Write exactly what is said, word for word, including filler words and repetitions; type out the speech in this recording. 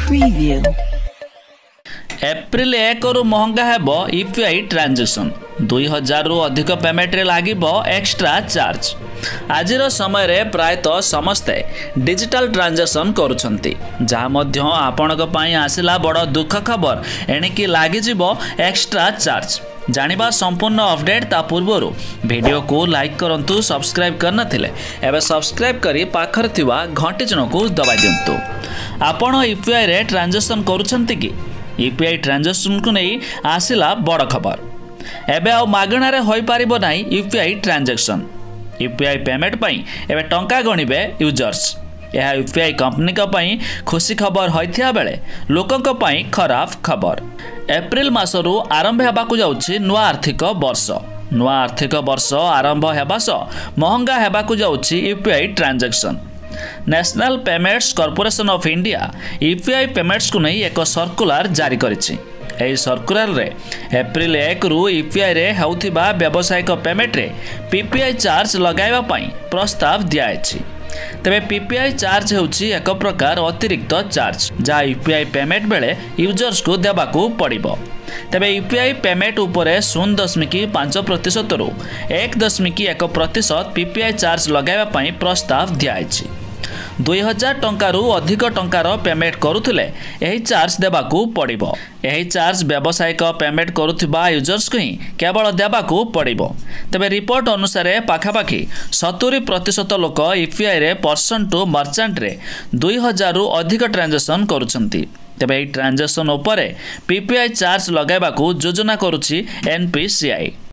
Preview. April एक रु महंगा हेबो यूपीआई ट्रांजैक्शन दुई हजार रु अधिक पेमेंट रे लागिबो एक्स्ट्रा चार्ज। आजिर समय रे प्रायतः समस्ते डिजिटल ट्रांजैक्शन करुछंती जहा मध्य आपणक पई आसिला बड़ दुख खबर एणिकी लागि जिवो एक्स्ट्रा चार्ज। जानिबा संपूर्ण अपडेट ता पूर्वरु वीडियो को लाइक करंतु सब्सक्राइब करना थिले एबे सब्सक्राइब करी पाखर थिवा घंटी चिन्ह को दबाइ दियंतु। आपण यूपीआई रे ट्रांजैक्शन करुछंती कि यूपीआई ट्रांजैक्शन को नहीं आसिला बड़ खबर एबे आ मागणारे होई पारिबो नाही यूपीआई ट्रांजैक्शन। यूपीआई पेमेंट पई एबे टंका गणिबे यूजर्स। यह यूपीआई कंपनी का पई खुशी खबर होइथिया बेले लोकक पई खराब खबर। एप्रिल मासरु आरंभ हेबाकु जाउछि नुआ आर्थिक वर्ष। नुआ आर्थिक वर्ष आरंभ हेबा सह महंगा हेबाकु जाउछि UPI transaction. National payments corporation of India UPI payments को नहीं एक सर्कुलर जारी करिछि। एही सर्कुलर रे एप्रिल एक रु यूपीआई रे हेउथिबा व्यावसायिक पेमेंट रे पीपीआई चार्ज लगाइबा पई प्रस्ताव दियाछि। तेबे पीपीआई चार्ज हेउछि एक प्रकार अतिरिक्त चार्ज जा यूपीआई पेमेंट बेले यूजर्स को देबाकू पड़िबो। तेबे यूपीआई पेमेंट उपरे शून्य दशमिक पांच प्रतिशत रु एक दशमिक एक प्रतिशत पीपीआई चार्ज लगाइबा पई प्रस्ताव दियाछि। दुई हजार टंकारु अधिक टंकार पेमेंट करुथिले एही चार्ज देबाकू पड़िबो। एही चार्ज व्यावसायिक पेमेंट करुथिबा यूजर्स को ही केवल देबाकू पड़िबो। तेबे रिपोर्ट अनुसार पाखापाखि सत्तर प्रतिशत लोक यूपीआई रे पर्सन टू मर्चेंट रे दुई हजार रु अधिक ट्रांजैक्शन करुछंती। तेबे एही ट्रांजैक्शन उपरे पीपीआई चार्ज लगाइबाकू योजना करुछि एनपीसीआई।